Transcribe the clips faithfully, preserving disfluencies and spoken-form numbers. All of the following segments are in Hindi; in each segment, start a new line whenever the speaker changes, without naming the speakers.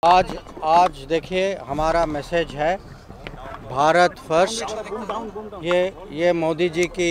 आज आज देखिए हमारा मैसेज है भारत फर्स्ट। ये ये मोदी जी की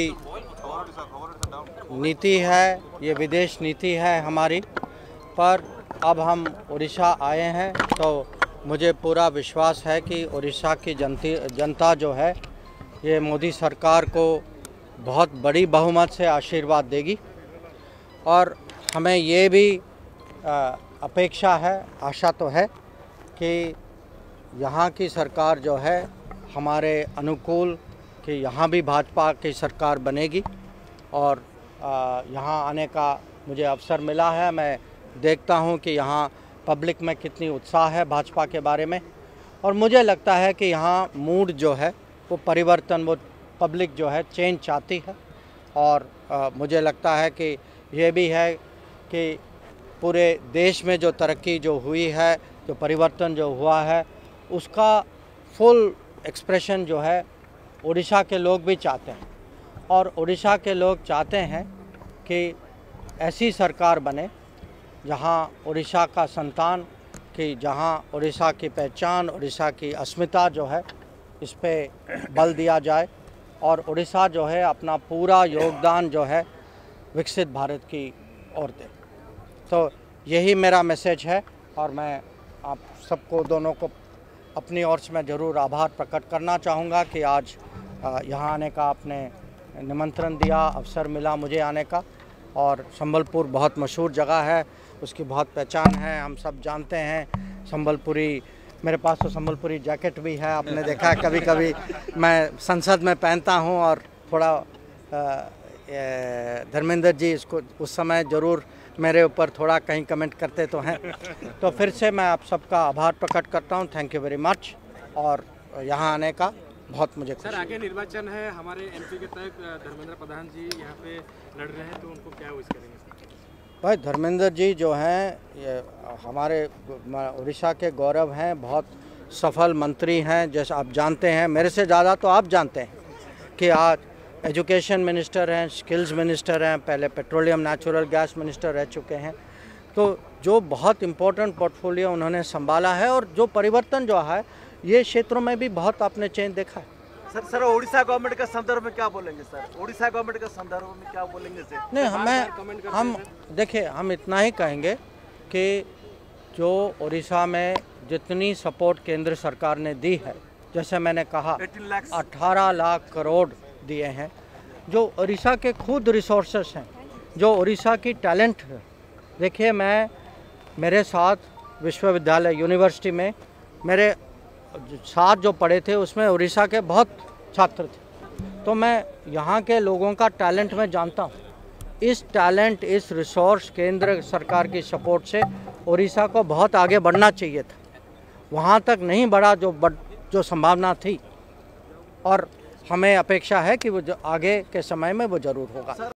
नीति है, ये विदेश नीति है हमारी। पर अब हम उड़ीसा आए हैं तो मुझे पूरा विश्वास है कि उड़ीसा की जनती जनता जो है ये मोदी सरकार को बहुत बड़ी बहुमत से आशीर्वाद देगी। और हमें ये भी अपेक्षा है, आशा तो है कि यहाँ की सरकार जो है हमारे अनुकूल, कि यहाँ भी भाजपा की सरकार बनेगी। और यहाँ आने का मुझे अवसर मिला है। मैं देखता हूँ कि यहाँ पब्लिक में कितनी उत्साह है भाजपा के बारे में, और मुझे लगता है कि यहाँ मूड जो है वो परिवर्तन, वो पब्लिक जो है चेंज चाहती है। और आ, मुझे लगता है कि ये भी है कि पूरे देश में जो तरक्की जो हुई है, जो परिवर्तन जो हुआ है, उसका फुल एक्सप्रेशन जो है उड़ीसा के लोग भी चाहते हैं। और उड़ीसा के लोग चाहते हैं कि ऐसी सरकार बने जहां उड़ीसा का संतान, कि जहां उड़ीसा की पहचान, उड़ीसा की अस्मिता जो है इस पे बल दिया जाए, और उड़ीसा जो है अपना पूरा योगदान जो है विकसित भारत की ओर दे। तो यही मेरा मैसेज है, और मैं आप सबको, दोनों को अपनी ओर से मैं ज़रूर आभार प्रकट करना चाहूँगा कि आज यहाँ आने का आपने निमंत्रण दिया, अवसर मिला मुझे आने का। और संबलपुर बहुत मशहूर जगह है, उसकी बहुत पहचान है, हम सब जानते हैं संबलपुरी। मेरे पास तो संबलपुरी जैकेट भी है, आपने देखा है कभी कभी मैं संसद में पहनता हूँ। और थोड़ा धर्मेंद्र जी इसको उस समय ज़रूर मेरे ऊपर थोड़ा कहीं कमेंट करते तो हैं। तो फिर से मैं आप सबका आभार प्रकट करता हूं, थैंक यू वेरी मच। और यहां आने का बहुत मुझे खुशी।
सर, आगे निर्वाचन है, हमारे एमपी के तहत धर्मेंद्र प्रधान जी यहां पे लड़ रहे हैं, तो उनको क्या विश करेंगे?
भाई धर्मेंद्र जी जो हैं ये हमारे उड़ीसा के गौरव हैं, बहुत सफल मंत्री हैं। जैसे आप जानते हैं, मेरे से ज़्यादा तो आप जानते हैं कि आज एजुकेशन मिनिस्टर हैं, स्किल्स मिनिस्टर हैं, पहले पेट्रोलियम नेचुरल गैस मिनिस्टर रह चुके हैं। तो जो बहुत इम्पोर्टेंट पोर्टफोलियो उन्होंने संभाला है, और जो परिवर्तन जो है ये क्षेत्रों में भी बहुत आपने चेंज देखा है।
सर सर उड़ीसा गवर्नमेंट के संदर्भ में क्या बोलेंगे? सर उड़ीसा गवर्नमेंट के संदर्भ में क्या बोलेंगे? सर
नहीं, हमें हम देखिए हम इतना ही कहेंगे कि जो उड़ीसा में जितनी सपोर्ट केंद्र सरकार ने दी है, जैसे मैंने कहा अठारह लाख करोड़ दिए हैं, जो उड़ीसा के खुद रिसोर्सेस हैं, जो उड़ीसा की टैलेंट है। देखिए मैं, मेरे साथ विश्वविद्यालय यूनिवर्सिटी में मेरे साथ जो पढ़े थे उसमें उड़ीसा के बहुत छात्र थे। तो मैं यहाँ के लोगों का टैलेंट मैं जानता हूँ। इस टैलेंट, इस रिसोर्स केंद्र सरकार की सपोर्ट से उड़ीसा को बहुत आगे बढ़ना चाहिए था, वहाँ तक नहीं बढ़ा जो बढ़ जो संभावना थी। और हमें अपेक्षा है कि वो जो आगे के समय में वो ज़रूर होगा।